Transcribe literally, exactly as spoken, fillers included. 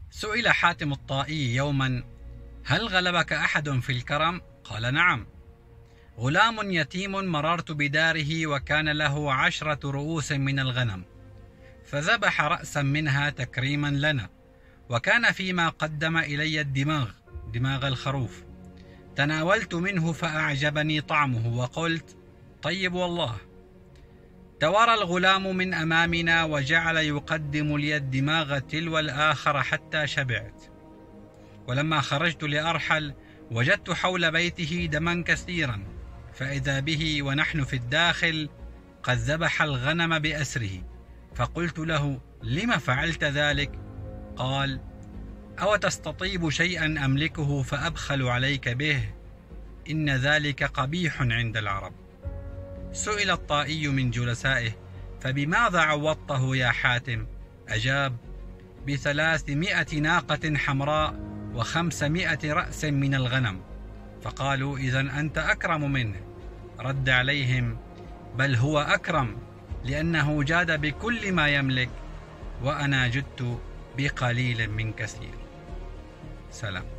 سئل حاتم الطائي يوما: هل غلبك أحد في الكرم؟ قال: نعم، غلام يتيم مررت بداره وكان له عشرة رؤوس من الغنم، فذبح رأسا منها تكريما لنا، وكان فيما قدم إلي الدماغ، دماغ الخروف، تناولت منه فأعجبني طعمه وقلت: طيب والله. توارى الغلام من أمامنا وجعل يقدم لي الدماغ تلو الآخر حتى شبعت، ولما خرجت لأرحل وجدت حول بيته دما كثيرا، فإذا به ونحن في الداخل قد ذبح الغنم بأسره، فقلت له: لم فعلت ذلك؟ قال: أو تستطيب شيئا أملكه فأبخل عليك به؟ إن ذلك قبيح عند العرب. سئل الطائي من جلسائه: فبماذا عوضته يا حاتم؟ أجاب: بثلاثمائة ناقة حمراء وخمسمائة رأس من الغنم. فقالوا: إذن أنت أكرم منه. رد عليهم: بل هو أكرم، لأنه جاد بكل ما يملك، وأنا جدت بقليل من كثير. سلام.